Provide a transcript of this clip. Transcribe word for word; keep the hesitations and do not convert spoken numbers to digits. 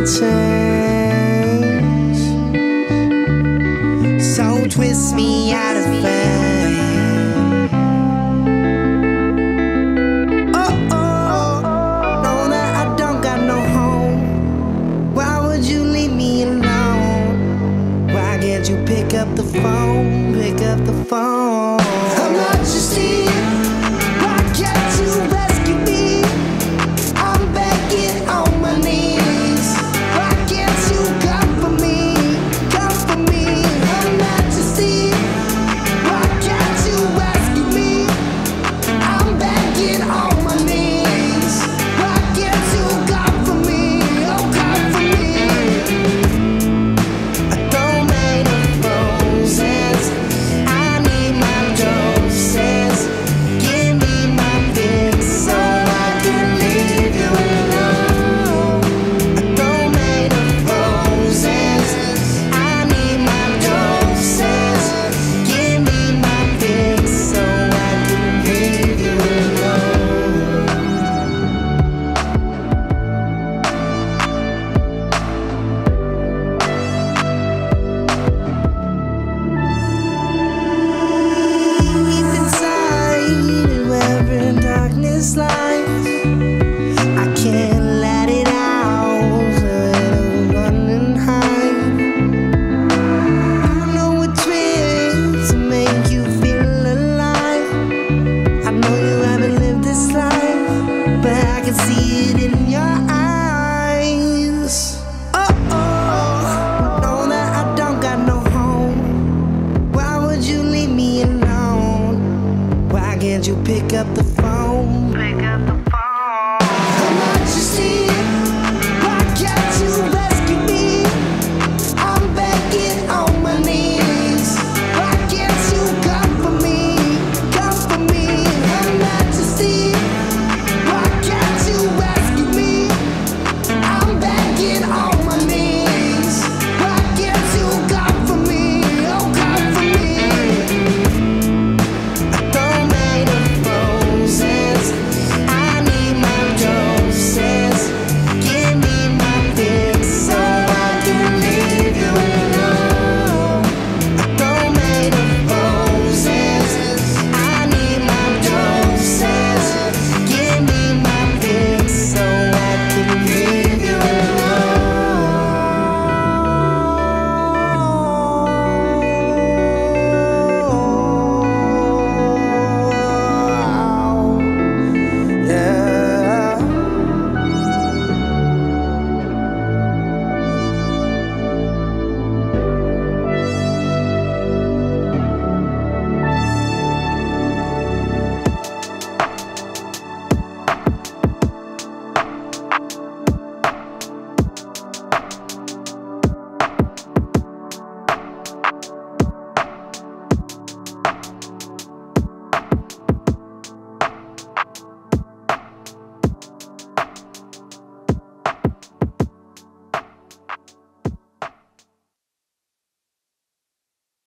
change. So twist me out of fame. Oh, oh, know that I don't got no home. Why would you leave me alone? Why can't you pick up the phone? Pick up the phone. Her Majesty, why can't you rescue me? I'm begging on my knees. Why can't you come for me? Come for me. Her Majesty, why can't you rescue me? I'm begging on my knees. Why can't you come for me? Oh, come for me. I don't make no roses. I need my doses. Give me my fix so I can leave you alone. I don't make no roses. I need my doses. Give me my fix so I can leave you alone. Deep inside, wherever darkness lies, I can't let it out, so it'll run and hide. I know which way to make you feel alive. I know you haven't lived this life, but I can see it in your eyes. Oh, oh, know that I don't got no home. Why would you leave me alone? Why can't you pick up the phone? Pick up the phone.